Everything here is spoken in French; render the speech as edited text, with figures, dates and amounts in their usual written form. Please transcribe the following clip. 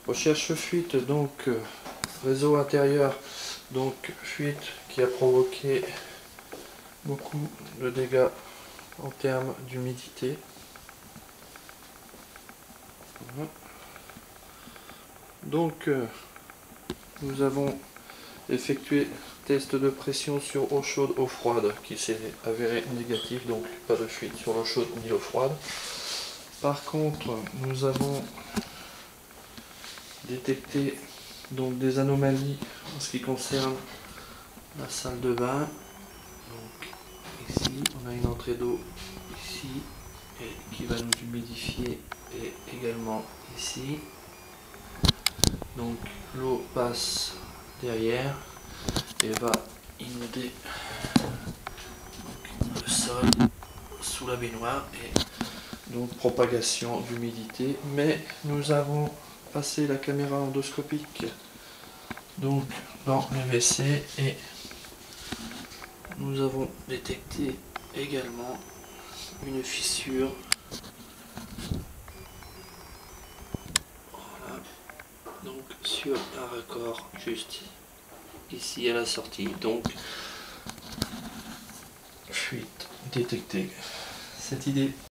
Recherche fuite, donc réseau intérieur, donc fuite qui a provoqué beaucoup de dégâts en termes d'humidité. Voilà. Donc nous avons effectué test de pression sur eau chaude, eau froide qui s'est avéré négatif, donc pas de fuite sur l'eau chaude ni l'eau froide. Par contre, nous avons détecté donc des anomalies en ce qui concerne la salle de bain. Donc ici on a une entrée d'eau ici et qui va nous humidifier, et également ici. Donc l'eau passe derrière et va inonder le sol sous la baignoire, et donc propagation d'humidité. Mais nous avons passé la caméra endoscopique donc dans le WC et nous avons détecté également une fissure. Voilà. Donc sur un raccord juste ici à la sortie, donc fuite détectée. Cette idée